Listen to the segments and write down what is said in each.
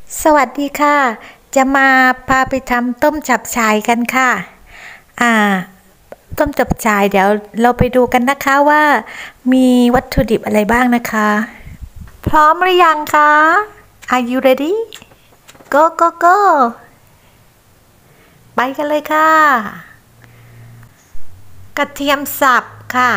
สวัสดีค่ะจะมาพาไปทำต้มจับฉ่ายกันค่ะต้มจับฉ่ายเดี๋ยวเราไปดูกันนะคะว่ามีวัตถุดิบอะไรบ้างนะคะพร้อมหรือยังคะ Are you ready go go go ไปกันเลยค่ะกระเทียมสับค่ะ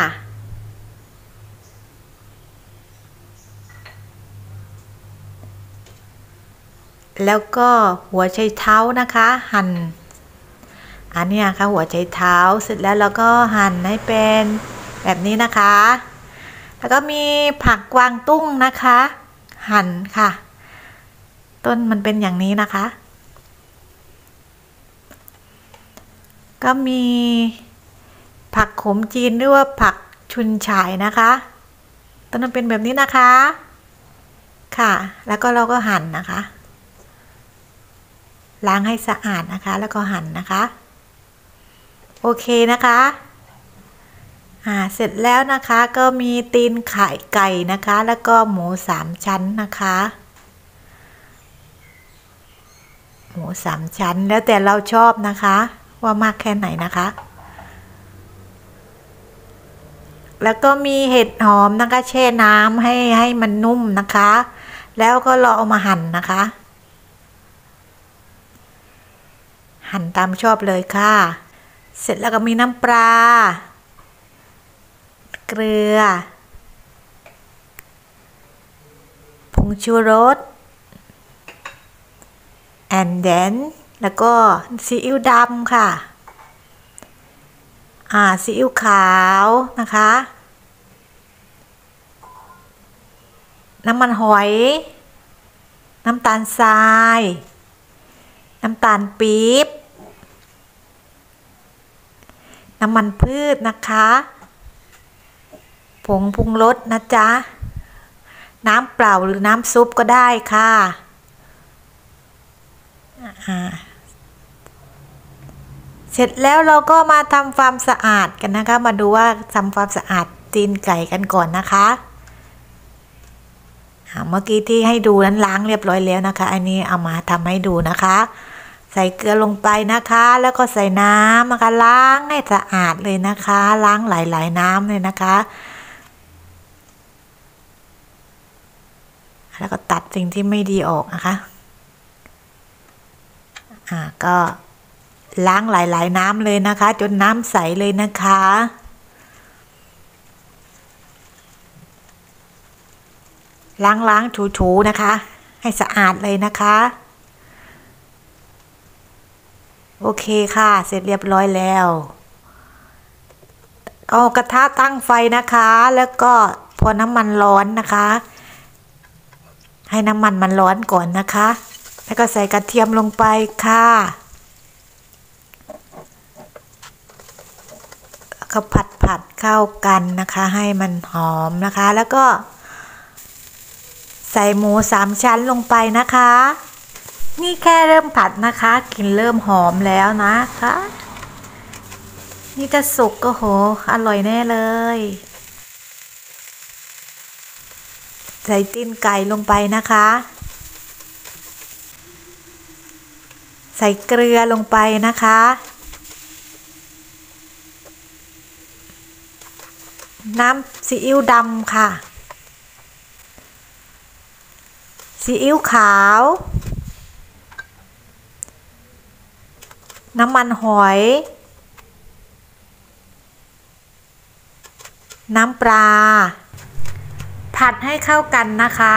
แล้วก็หัวไชเท้านะคะหั่นอันนี้ค่ะหัวไชเท้าเสร็จแล้วเราก็หั่นให้เป็นแบบนี้นะคะแล้วก็มีผักกวางตุ้งนะคะหั่นค่ะต้นมันเป็นอย่างนี้นะคะก็มีผักขมจีนหรือว่าผักชุนฉ่ายนะคะต้นมันเป็นแบบนี้นะคะค่ะแล้วก็เราก็หั่นนะคะล้างให้สะอาดนะคะแล้วก็หั่นนะคะโอเคนะคะเสร็จแล้วนะคะก็มีตีนไก่นะคะแล้วก็หมู3 ชั้นนะคะหมู3 ชั้นแล้วแต่เราชอบนะคะว่ามากแค่ไหนนะคะแล้วก็มีเห็ดหอมนะคะแช่น้ำให้มันนุ่มนะคะแล้วก็เราเอามาหั่นนะคะหั่นตามชอบเลยค่ะเสร็จแล้วก็มีน้ำปลาเกลือผงชูรส and then แล้วก็ซีอิ๊วดำค่ะซีอิ๊วขาวนะคะน้ำมันหอยน้ำตาลทรายน้ำตาลปี๊บน้ำมันพืชนะคะผงปรุงรสนะจ๊ะน้ำเปล่าหรือน้ำซุปก็ได้ค่ะเสร็จแล้วเราก็มาทำความสะอาดกันนะคะมาดูว่าทำความสะอาดตีนไก่กันก่อนนะคะเมื่อกี้ที่ให้ดูนั้นล้างเรียบร้อยแล้วนะคะอันนี้เอามาทำให้ดูนะคะใส่เกลือลงไปนะคะแล้วก็ใส่น้ำนะคะล้างให้สะอาดเลยนะคะล้างหลายๆน้ำเลยนะคะแล้วก็ตัดสิ่งที่ไม่ดีออกนะคะก็ล้างหลายๆน้ำเลยนะคะจนน้ำใสเลยนะคะล้างถูๆนะคะให้สะอาดเลยนะคะโอเคค่ะเสร็จเรียบร้อยแล้วเอากระทะตั้งไฟนะคะแล้วก็พอน้ำมันร้อนนะคะให้น้ำมันร้อนก่อนนะคะแล้วก็ใส่กระเทียมลงไปค่ะก็ผัดเข้ากันนะคะให้มันหอมนะคะแล้วก็ใส่หมู3 ชั้นลงไปนะคะนี่แค่เริ่มผัดนะคะกลิ่นเริ่มหอมแล้วนะคะนี่จะสุกก็โหอร่อยแน่เลยใส่ตีนไก่ลงไปนะคะใส่เกลือลงไปนะคะน้ำซีอิ๊วดำค่ะซีอิ๊วขาวน้ำมันหอยน้ำปลาผัดให้เข้ากันนะคะ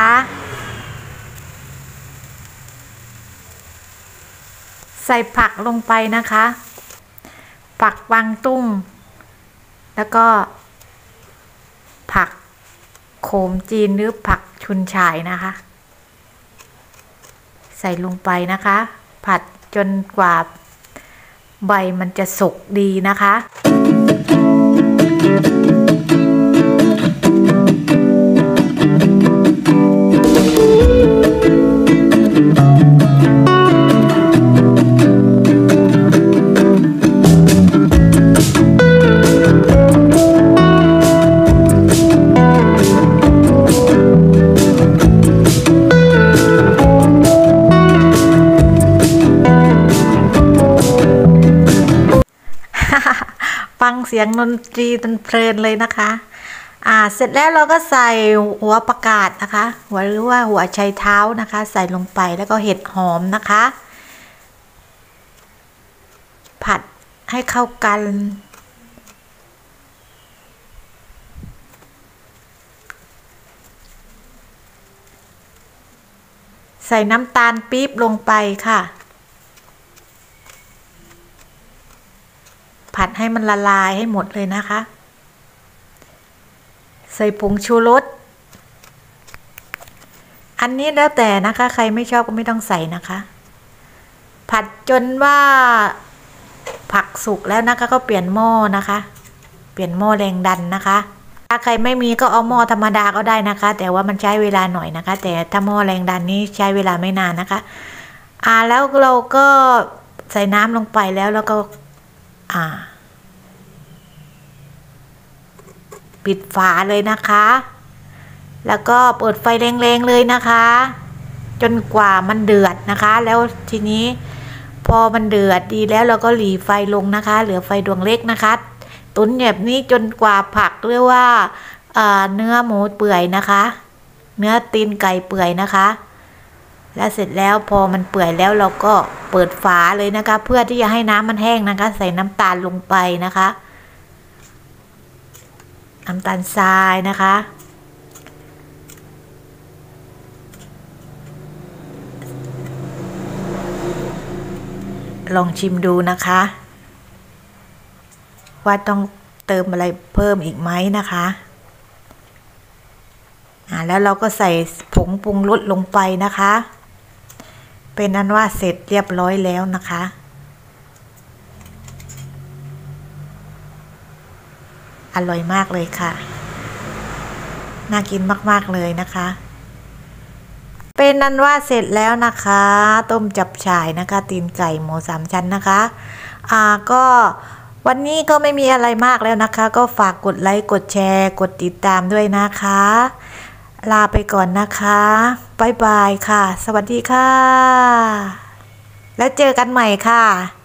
ใส่ผักลงไปนะคะผักกวางตุ้งแล้วก็ผักโขมจีนหรือผักชุนฉ่ายนะคะใส่ลงไปนะคะผัดจนกว่าใบมันจะสุกดีนะคะเสียงดนตรีเพลินเลยนะคะเสร็จแล้วเราก็ใส่หัวผักกาดนะคะหรือว่าหัวไชเท้านะคะใส่ลงไปแล้วก็เห็ดหอมนะคะผัดให้เข้ากันใส่น้ำตาลปี๊บลงไปค่ะผัดให้มันละลายให้หมดเลยนะคะใส่ผงชูรสอันนี้แล้วแต่นะคะใครไม่ชอบก็ไม่ต้องใส่นะคะผัดจนว่าผักสุกแล้วนะคะก็เปลี่ยนหม้อนะคะเปลี่ยนหม้อแรงดันนะคะถ้าใครไม่มีก็เอาหม้อธรรมดาก็ได้นะคะแต่ว่ามันใช้เวลาหน่อยนะคะแต่ถ้าหม้อแรงดันนี้ใช้เวลาไม่นานนะคะแล้วเราก็ใส่น้ำลงไปแล้วก็ปิดฝาเลยนะคะแล้วก็เปิดไฟแรงๆเลยนะคะจนกว่ามันเดือดนะคะแล้วทีนี้พอมันเดือดดีแล้วเราก็หลีไฟลงนะคะเหลือไฟดวงเล็กนะคะตุ๋นแบบนี้จนกว่าผักหรือว่าเนื้อหมูเปื่อยนะคะเนื้อตีนไก่เปื่อยนะคะแล้วเสร็จแล้วพอมันเปื่อยแล้วเราก็เปิดฝาเลยนะคะเพื่อที่จะให้น้ำมันแห้งนะคะใส่น้ำตาลลงไปนะคะน้ำตาลทรายนะคะลองชิมดูนะคะว่าต้องเติมอะไรเพิ่มอีกไหมนะคะแล้วเราก็ใส่ผงปรุงรสลงไปนะคะเป็นอันว่าเสร็จเรียบร้อยแล้วนะคะอร่อยมากเลยค่ะน่ากินมากๆเลยนะคะเป็นนั้นว่าเสร็จแล้วนะคะต้มจับฉ่ายนะคะตีนไก่หมู3 ชั้นนะคะก็วันนี้ก็ไม่มีอะไรมากแล้วนะคะก็ฝากกดไลค์กดแชร์กดติดตามด้วยนะคะลาไปก่อนนะคะบ๊ายบายค่ะสวัสดีค่ะแล้วเจอกันใหม่ค่ะ